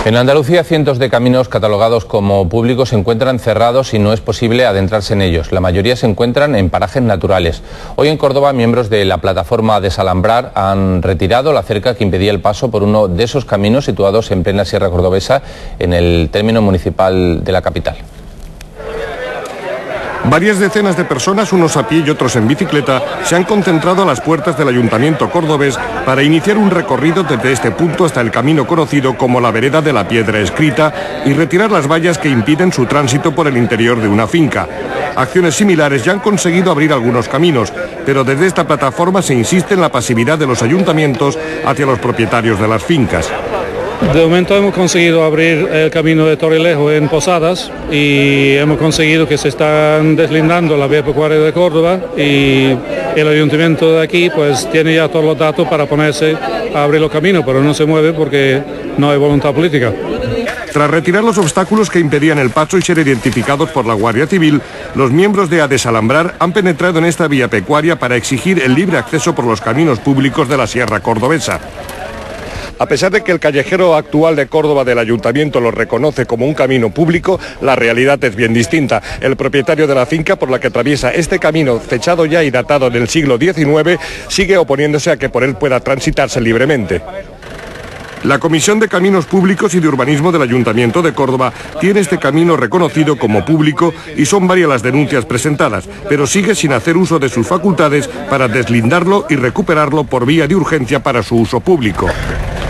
En Andalucía, cientos de caminos catalogados como públicos se encuentran cerrados y no es posible adentrarse en ellos. La mayoría se encuentran en parajes naturales. Hoy en Córdoba, miembros de la plataforma Desalambrar han retirado la cerca que impedía el paso por uno de esos caminos situados en plena Sierra Cordobesa, en el término municipal de la capital. Varias decenas de personas, unos a pie y otros en bicicleta, se han concentrado a las puertas del Ayuntamiento cordobés para iniciar un recorrido desde este punto hasta el camino conocido como la Vereda de la Piedra Escrita y retirar las vallas que impiden su tránsito por el interior de una finca. Acciones similares ya han conseguido abrir algunos caminos, pero desde esta plataforma se insiste en la pasividad de los ayuntamientos hacia los propietarios de las fincas. De momento hemos conseguido abrir el camino de Torrelejo en Posadas y hemos conseguido que se están deslindando la vía pecuaria de Córdoba y el ayuntamiento de aquí pues tiene ya todos los datos para ponerse a abrir los caminos, pero no se mueve porque no hay voluntad política. Tras retirar los obstáculos que impedían el paso y ser identificados por la Guardia Civil, los miembros de Desalambrar han penetrado en esta vía pecuaria para exigir el libre acceso por los caminos públicos de la Sierra Cordobesa. A pesar de que el callejero actual de Córdoba del Ayuntamiento lo reconoce como un camino público, la realidad es bien distinta. El propietario de la finca por la que atraviesa este camino, fechado ya y datado del siglo XIX, sigue oponiéndose a que por él pueda transitarse libremente. La Comisión de Caminos Públicos y de Urbanismo del Ayuntamiento de Córdoba tiene este camino reconocido como público y son varias las denuncias presentadas, pero sigue sin hacer uso de sus facultades para deslindarlo y recuperarlo por vía de urgencia para su uso público.